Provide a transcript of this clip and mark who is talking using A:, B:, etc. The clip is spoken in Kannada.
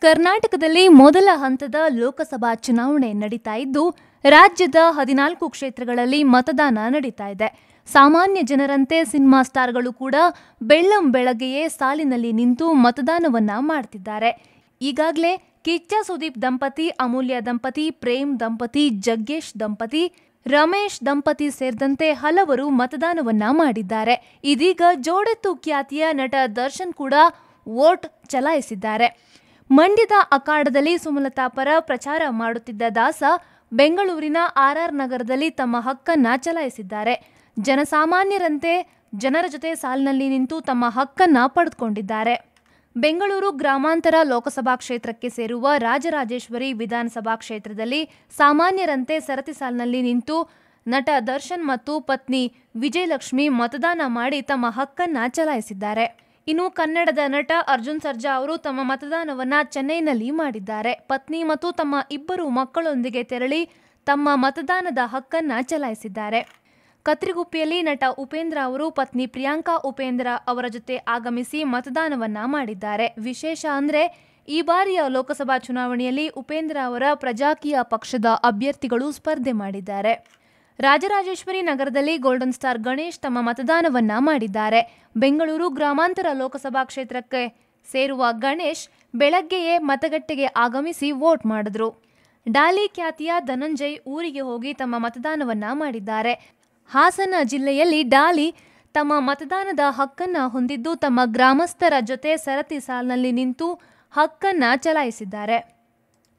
A: ಕರ್ನಾಟಕದಲ್ಲಿ ಮೊದಲ ಹಂತದ ಲೋಕಸಭಾ ಚುನಾವಣೆ ನಡೀತಾ ಇದ್ದು, ರಾಜ್ಯದ 14 ಕ್ಷೇತ್ರಗಳಲ್ಲಿ ಮತದಾನ ನಡೀತಾ ಇದೆ. ಸಾಮಾನ್ಯ ಜನರಂತೆ ಸಿನಿಮಾ ಸ್ಟಾರ್ಗಳು ಕೂಡ ಬೆಳ್ಳಂ ಬೆಳಗ್ಗೆಯೇ ಸಾಲಿನಲ್ಲಿ ನಿಂತು ಮತದಾನವನ್ನ ಮಾಡ್ತಿದ್ದಾರೆ. ಈಗಾಗಲೇ ಕಿಚ್ಚ ಸುದೀಪ್ ದಂಪತಿ, ಅಮೂಲ್ಯ ದಂಪತಿ, ಪ್ರೇಮ್ ದಂಪತಿ, ಜಗ್ಗೇಶ್ ದಂಪತಿ, ರಮೇಶ್ ದಂಪತಿ ಸೇರಿದಂತೆ ಹಲವರು ಮತದಾನವನ್ನ ಮಾಡಿದ್ದಾರೆ. ಇದೀಗ ಜೋಡೆತ್ತು ಖ್ಯಾತಿಯ ನಟ ದರ್ಶನ್ ಕೂಡ ವೋಟ್ ಚಲಾಯಿಸಿದ್ದಾರೆ. ಮಂಡ್ಯದ ಅಖಾಡದಲ್ಲಿ ಸುಮಲತಾ ಪರ ಪ್ರಚಾರ ಮಾಡುತ್ತಿದ್ದ ದಾಸ ಬೆಂಗಳೂರಿನ ಆರ್ಆರ್ ನಗರದಲ್ಲಿ ತಮ್ಮ ಹಕ್ಕನ್ನ ಚಲಾಯಿಸಿದ್ದಾರೆ. ಜನಸಾಮಾನ್ಯರಂತೆ ಜನರ ಜೊತೆ ಸಾಲಿನಲ್ಲಿ ನಿಂತು ತಮ್ಮ ಹಕ್ಕನ್ನ ಪಡೆದುಕೊಂಡಿದ್ದಾರೆ. ಬೆಂಗಳೂರು ಗ್ರಾಮಾಂತರ ಲೋಕಸಭಾ ಕ್ಷೇತ್ರಕ್ಕೆ ಸೇರುವ ರಾಜರಾಜೇಶ್ವರಿ ವಿಧಾನಸಭಾ ಕ್ಷೇತ್ರದಲ್ಲಿ ಸಾಮಾನ್ಯರಂತೆ ಸರತಿ ಸಾಲಿನಲ್ಲಿ ನಿಂತು ನಟ ದರ್ಶನ್ ಮತ್ತು ಪತ್ನಿ ವಿಜಯಲಕ್ಷ್ಮಿ ಮತದಾನ ಮಾಡಿ ತಮ್ಮ ಹಕ್ಕನ್ನ ಚಲಾಯಿಸಿದ್ದಾರೆ. ಇನ್ನು ಕನ್ನಡದ ನಟ ಅರ್ಜುನ್ ಸರ್ಜಾ ಅವರು ತಮ್ಮ ಮತದಾನವನ್ನ ಚೆನ್ನೈನಲ್ಲಿ ಮಾಡಿದ್ದಾರೆ. ಪತ್ನಿ ಮತ್ತು ತಮ್ಮ ಇಬ್ಬರು ಮಕ್ಕಳೊಂದಿಗೆ ತೆರಳಿ ತಮ್ಮ ಮತದಾನದ ಹಕ್ಕನ್ನ ಚಲಾಯಿಸಿದ್ದಾರೆ. ಕತ್ರಿಗುಪ್ಪೆಯಲ್ಲಿ ನಟ ಉಪೇಂದ್ರ ಅವರು ಪತ್ನಿ ಪ್ರಿಯಾಂಕಾ ಉಪೇಂದ್ರ ಅವರ ಜೊತೆ ಆಗಮಿಸಿ ಮತದಾನವನ್ನ ಮಾಡಿದ್ದಾರೆ. ವಿಶೇಷ ಅಂದ್ರೆ ಈ ಬಾರಿಯ ಲೋಕಸಭಾ ಚುನಾವಣೆಯಲ್ಲಿ ಉಪೇಂದ್ರ ಅವರ ಪ್ರಜಾಕೀಯ ಪಕ್ಷದ ಅಭ್ಯರ್ಥಿಗಳು ಸ್ಪರ್ಧೆ ಮಾಡಿದ್ದಾರೆ. ರಾಜರಾಜೇಶ್ವರಿ ನಗರದಲ್ಲಿ ಗೋಲ್ಡನ್ ಸ್ಟಾರ್ ಗಣೇಶ್ ತಮ್ಮ ಮತದಾನವನ್ನ ಮಾಡಿದ್ದಾರೆ. ಬೆಂಗಳೂರು ಗ್ರಾಮಾಂತರ ಲೋಕಸಭಾ ಕ್ಷೇತ್ರಕ್ಕೆ ಸೇರುವ ಗಣೇಶ್ ಬೆಳಗ್ಗೆಯೇ ಮತಗಟ್ಟೆಗೆ ಆಗಮಿಸಿ ವೋಟ್ ಮಾಡಿದ್ರು. ಡಾಲಿ ಖ್ಯಾತಿಯ ಧನಂಜಯ್ ಊರಿಗೆ ಹೋಗಿ ತಮ್ಮ ಮತದಾನವನ್ನ ಮಾಡಿದ್ದಾರೆ. ಹಾಸನ ಜಿಲ್ಲೆಯಲ್ಲಿ ಡಾಲಿ ತಮ್ಮ ಮತದಾನದ ಹಕ್ಕನ್ನ ಹೊಂದಿದ್ದು ತಮ್ಮ ಗ್ರಾಮಸ್ಥರ ಜೊತೆ ಸರತಿ ಸಾಲಿನಲ್ಲಿ ನಿಂತು ಹಕ್ಕನ್ನ ಚಲಾಯಿಸಿದ್ದಾರೆ.